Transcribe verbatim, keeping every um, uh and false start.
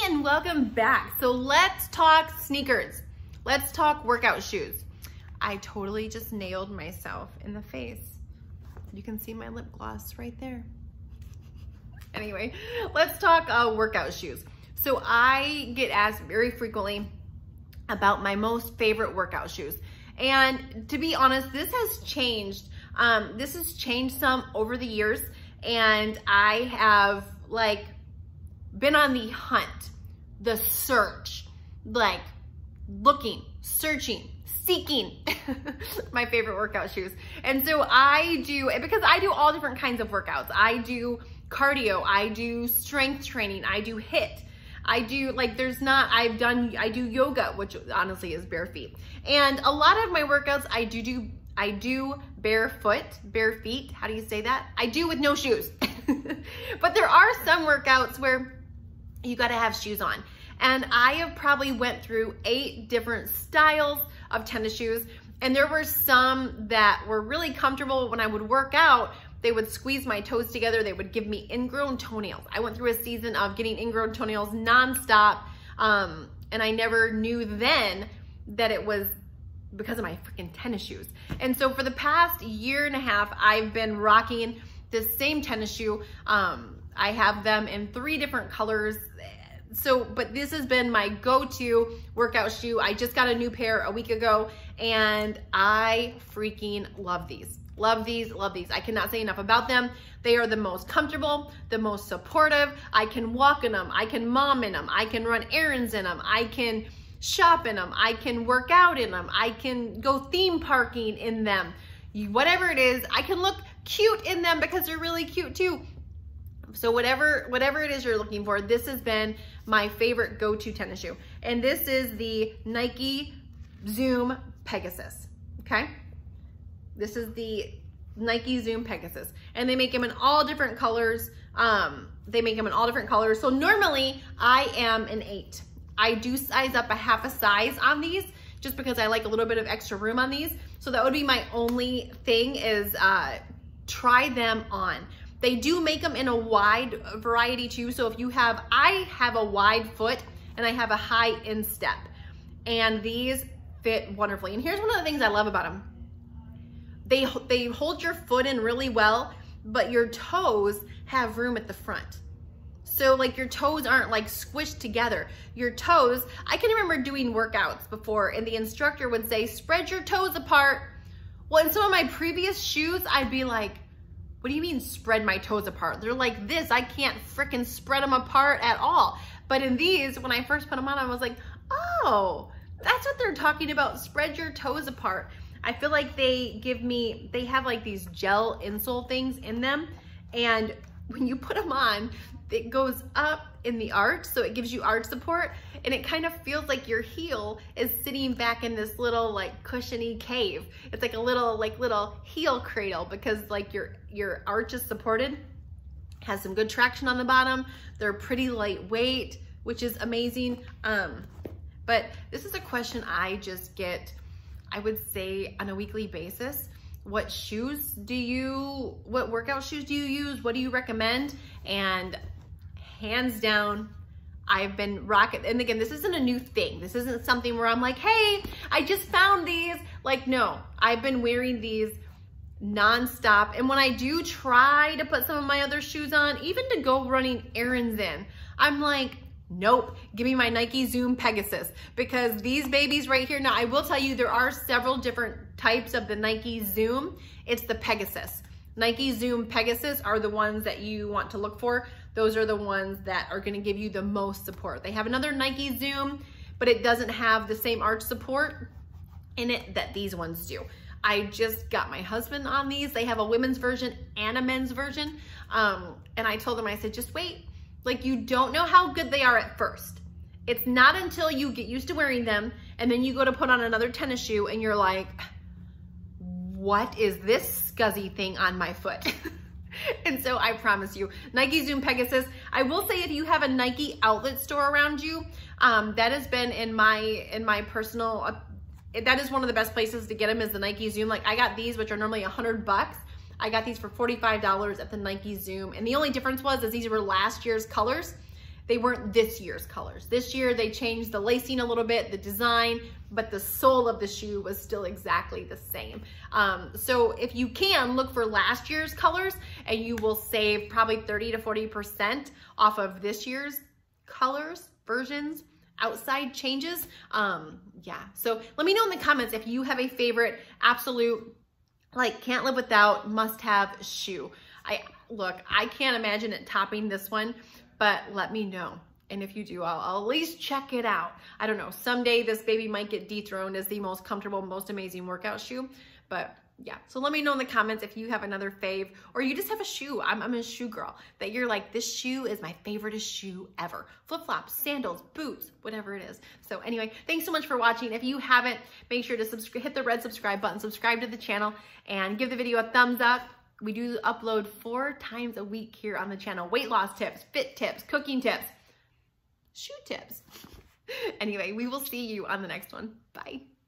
and welcome back. So let's talk sneakers. Let's talk workout shoes. I totally just nailed myself in the face. You can see my lip gloss right there. Anyway, let's talk uh, workout shoes. So I get asked very frequently about my most favorite workout shoes. And to be honest, this has changed. Um, this has changed some over the years. And I have like been on the hunt, the search, like looking, searching, seeking my favorite workout shoes. And so I do, because I do all different kinds of workouts. I do cardio, I do strength training, I do HIIT. I do, like, there's not, I've done, I do yoga, which honestly is bare feet. And a lot of my workouts, I do do, I do barefoot, bare feet. How do you say that? I do with no shoes. But there are some workouts where you got to have shoes on. And I have probably went through eight different styles of tennis shoes. And there were some that were really comfortable when I would work out. They would squeeze my toes together. They would give me ingrown toenails. I went through a season of getting ingrown toenails nonstop. Um, and I never knew then that it was because of my freaking tennis shoes. And so for the past year and a half, I've been rocking this same tennis shoe. Um, I have them in three different colors. So, but this has been my go-to workout shoe. I just got a new pair a week ago and I freaking love these. Love these, love these. I cannot say enough about them. They are the most comfortable, the most supportive. I can walk in them. I can mom in them. I can run errands in them. I can shop in them. I can work out in them. I can go theme parking in them. Whatever it is, I can look cute in them because they're really cute too. So whatever, whatever it is you're looking for, this has been my favorite go-to tennis shoe. And this is the Nike Zoom Pegasus, okay? This is the Nike Zoom Pegasus. And they make them in all different colors. Um, they make them in all different colors. So normally I am an eight. I do size up a half a size on these just because I like a little bit of extra room on these. So that would be my only thing is uh, try them on. They do make them in a wide variety too. So if you have, I have a wide foot and I have a high instep and these fit wonderfully. And here's one of the things I love about them. They, they hold your foot in really well, but your toes have room at the front. So like your toes aren't like squished together. Your toes, I can remember doing workouts before and the instructor would say, spread your toes apart. Well, in some of my previous shoes, I'd be like, what do you mean spread my toes apart? They're like this, I can't frickin' spread them apart at all. But in these, when I first put them on, I was like, oh, that's what they're talking about, spread your toes apart. I feel like they give me, they have like these gel insole things in them. And when you put them on, it goes up in the arch, so it gives you arch support, and it kind of feels like your heel is sitting back in this little like cushiony cave. It's like a little like little heel cradle because like your your arch is supported, has some good traction on the bottom. They're pretty lightweight, which is amazing. Um, but this is a question I just get, I would say on a weekly basis. What shoes do you, what workout shoes do you use? What do you recommend? And hands down, I've been rocking, and again, this isn't a new thing. This isn't something where I'm like, hey, I just found these. Like, no, I've been wearing these nonstop. And when I do try to put some of my other shoes on, even to go running errands in, I'm like, nope, give me my Nike Zoom Pegasus because these babies right here. Now, I will tell you, there are several different types of the Nike Zoom. It's the Pegasus. Nike Zoom Pegasus are the ones that you want to look for. Those are the ones that are gonna give you the most support. They have another Nike Zoom, but it doesn't have the same arch support in it that these ones do. I just got my husband on these. They have a women's version and a men's version. Um, and I told him, I said, just wait. Like, you don't know how good they are at first. It's not until you get used to wearing them and then you go to put on another tennis shoe and you're like, what is this scuzzy thing on my foot? And so I promise you, Nike Zoom Pegasus. I will say if you have a Nike outlet store around you, um, that has been in my in my personal, uh, that is one of the best places to get them is the Nike Zoom. Like I got these, which are normally a hundred bucks. I got these for forty-five dollars at the Nike Zoom. And the only difference was is these were last year's colors. they weren't this year's colors. This year they changed the lacing a little bit, the design, but the sole of the shoe was still exactly the same. Um, so if you can, look for last year's colors and you will save probably thirty to forty percent off of this year's colors, versions, outside changes. Um, yeah, so let me know in the comments if you have a favorite absolute, like can't live without, must have shoe. I look, I can't imagine it topping this one, but let me know. And if you do, I'll, I'll at least check it out. I don't know, someday this baby might get dethroned as the most comfortable, most amazing workout shoe, but yeah. So let me know in the comments if you have another fave, or you just have a shoe. I'm, I'm a shoe girl that you're like, this shoe is my favorite shoe ever. Flip-flops, sandals, boots, whatever it is. So anyway, thanks so much for watching. If you haven't, make sure to subscribe, hit the red subscribe button, subscribe to the channel, and give the video a thumbs up. We do upload four times a week here on the channel. Weight loss tips, fit tips, cooking tips, shoe tips. Anyway, we will see you on the next one. Bye.